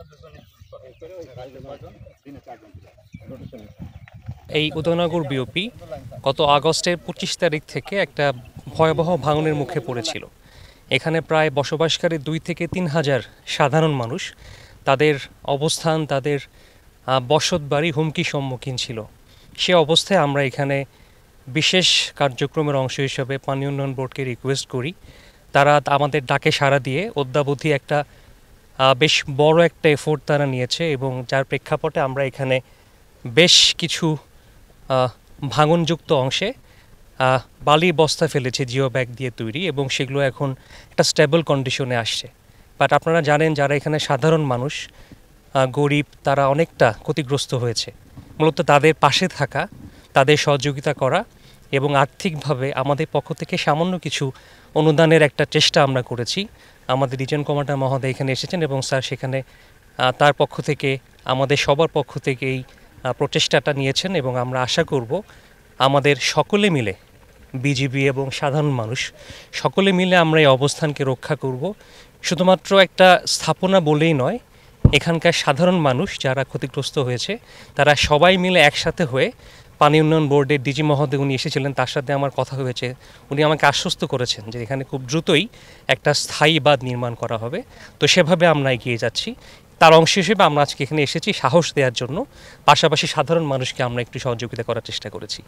এই উদয়নগর বিওপি গত আগস্টের ২৫ তারিখ থেকে একটা ভয়াবহ ভাঙনের মুখে পড়েছিল। এখানে প্রায় বসবাসকারী ২ থেকে ৩ হাজার সাধারণ মানুষ, তাদের অবস্থান, তাদের বসতবাড়ি হুমকির সম্মুখীন ছিল। সে অবস্থায় আমরা এখানে বিশেষ কার্যক্রমের অংশ হিসেবে পানি উন্নয়ন বোর্ডকে রিকোয়েস্ট করি। তারা আমাদের ডাকে সাড়া দিয়ে অদ্যাবধি একটা বেশ বড় একটা এফোর্ট তারা নিয়েছে, এবং যার প্রেক্ষাপটে আমরা এখানে বেশ কিছু ভাঙনযুক্ত অংশে বালির বস্তা ফেলেছে জিও ব্যাগ দিয়ে তৈরি, এবং সেগুলো এখন একটা স্টেবল কন্ডিশনে আসছে। বাট আপনারা জানেন, যারা এখানে সাধারণ মানুষ, গরিব, তারা অনেকটা ক্ষতিগ্রস্ত হয়েছে। মূলত তাদের পাশে থাকা, তাদের সহযোগিতা করা এবং আর্থিকভাবে আমাদের পক্ষ থেকে সামান্য কিছু অনুদানের একটা চেষ্টা আমরা করেছি। আমাদের রিজন কমান্ডার মহোদয় এখানে এসেছেন, এবং স্যার সেখানে তার পক্ষ থেকে, আমাদের সবার পক্ষ থেকে এই প্রচেষ্টাটা নিয়েছেন, এবং আমরা আশা করব আমাদের সকলে মিলে, বিজিবি এবং সাধারণ মানুষ সকলে মিলে আমরা এই অবস্থানকে রক্ষা করব। শুধুমাত্র একটা স্থাপনা বলেই নয়, এখানকার সাধারণ মানুষ যারা ক্ষতিগ্রস্ত হয়েছে তারা সবাই মিলে একসাথে হয়ে, পানি উন্নয়ন বোর্ডের ডিজি মহোদয় উনি এসেছিলেন, তার সাথে আমার কথা হয়েছে, উনি আমাকে আশ্বস্ত করেছেন যে এখানে খুব দ্রুতই একটা স্থায়ী বাঁধ নির্মাণ করা হবে। তো সেভাবে আমরা এগিয়ে যাচ্ছি। তার অংশ হিসেবে আমরা আজকে এখানে এসেছি সাহস দেওয়ার জন্য, পাশাপাশি সাধারণ মানুষকে আমরা একটু সহযোগিতা করার চেষ্টা করেছি।